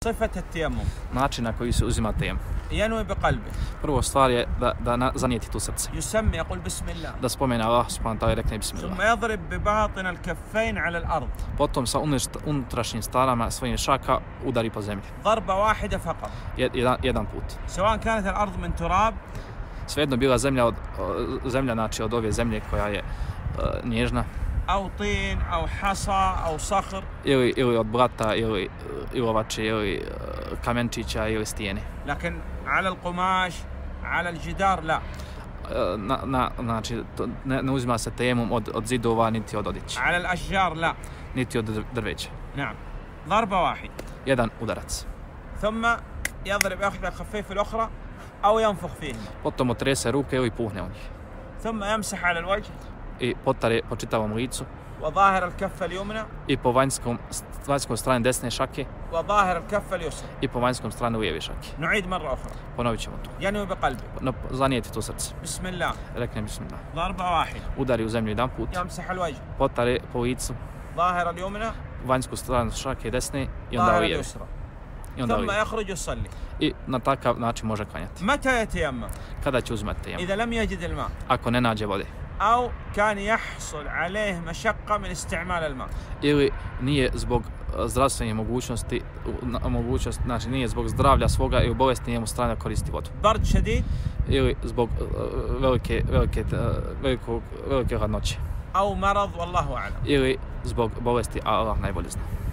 صفة التيمم. Način na koji se uzima tejemum. ينوي بقلبه. Prvo stvar je da zanijeti tu srce. يسمي يقول بسم الله. Da spomene Allah subhanahu wa ta'ala i rekne ثم bismillah. يضرب بباطن الكفين على الأرض. Potom sa unutrašnjim stranama svojih šaka udari po zemlji. ضربة واحدة فقط. Jedan put. سواء كانت الأرض من تراب. Svejedno bila zemlja znači od ove zemlje koja je nježna. أو طين أو حصى أو صخر. Ili od blata, ili ilovače, ili kamenčića, ili stijene. لكن على القماش على الجدار لا. Znači, ne uzima se tejemum od zidova, niti od odjeće. على الأشجار لا. Niti od drveća. نعم. ضربة واحدة. Jedan udarac. ثم يضرب إحدى الخفيف الأخرى أو ينفخ فيهما. Potom otrese ruke ili puhne u njih. ثم يمسح على الوجه. I potare po čitavom licu. وظاهر الكفة اليمنى. I po vanjskoj strani desne šake. وظاهر الكفة اليسرى. I po vanjskom strani lijeve šake. نعيد مرة أخرى. Ponovit ćemo to. ينوي بقلبه. Zanijeti to srce. بسم الله. Rekne bismillah. ضربة واحدة. Udari u zemlju jedan put. يمسح الوجه. Potare po licu. ظاهر اليمنى. Vanjsku stranu šake desne i onda ظاهر lijeve. اليسرى. I onda ثم lijeve. يخرج يصلي. I na takav način može klanjati. متى يتيمم؟ Kada će uzimati tejemum? إذا لم يجد الماء. Ako ne nađe vode. أو كان يحصل عليه مشقة من استعمال الماء. Ili nije zbog zdravstvenih mogućnosti, znači nije zbog zdravlja svoga ili bolesti njemu strane koristi vodu. برد شديد. Ili zbog velike hladnoće. أو مرض والله أعلم. Ili zbog bolesti, a Allah najbolje zna.